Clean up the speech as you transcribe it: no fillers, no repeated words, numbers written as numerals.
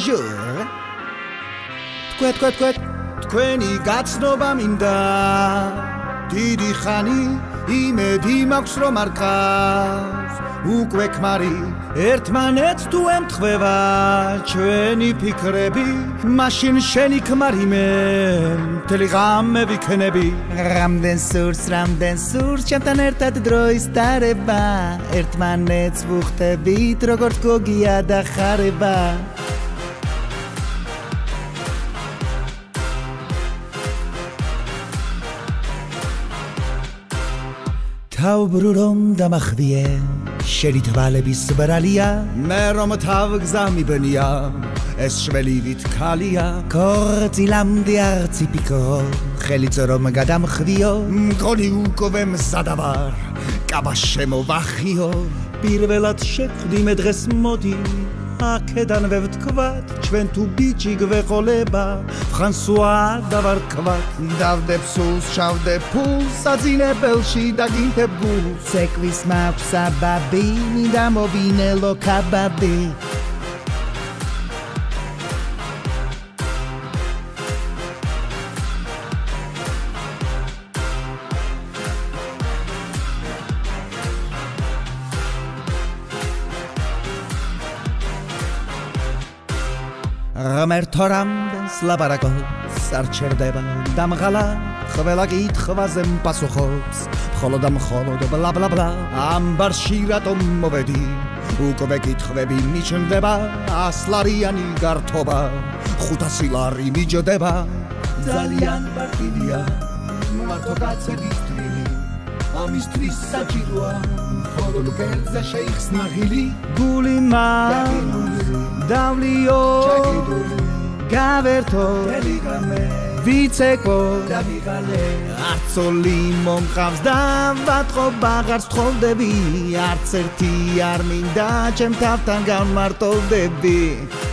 bonjour თქვენ თქვენი გაცნობა მინდა დიდი ხანი იმედი მაქვს რომ არ ყავს უკვე ქმარი ერთმანეთს თუ ემთხვევა ჩვენი ფიქრები მაშინ შენი ქმარი მე მთელი ღამე ვიქნები რამდენ სურს ჩემთან ერთად დროის დარება ერთმანეთს ვუხტებით როგორც გოგია და ხარება თავბრუ რომ დამახვიე შენი თვალების ბრალია მე რომ თავგზა მიბნია ეს შველივით ქალია ქორწილამდე არც იფიქრო ხელიც რომ გადამხვიო მგონი უკვე მზადა ვარ კაბა შემოვახიო პირველად შეხვდი მე დღეს მოდი აქედან ვევთქვათ ჩვენ თუ ბიჭი გვეყოლება ფრანსუა დავარქვათ დავდებ სულს ჩავდებ ფულს საძინებელში დაგინდებ გულს ცეკვის მაქვს საბაბი მინდა მოვინელო კაბაბი ღმერთო რამდენს ლაპარაკობს არ ჩერდება დამღალა ყველა კითხვაზე პასუხობს მხოლოდ ბლა ბლა ბლა ამბარში რატომ მოვედი უკვე კითხვები მიჩნდება 100 ლარიანი გართობა 500 ლარი მიჯდება ძალიან პარტიდია მარტო კაცების თვილი ამისთვის საჭიროა ხოლო კერძა შეიხსნა ღილი გული დავლიო გავერთო ვიცეკო არცოლი მომყავს და ვატყობ აღარ სთხოვდები არც ერთი არ მინდა ჩემ თავთან განმარტოვდები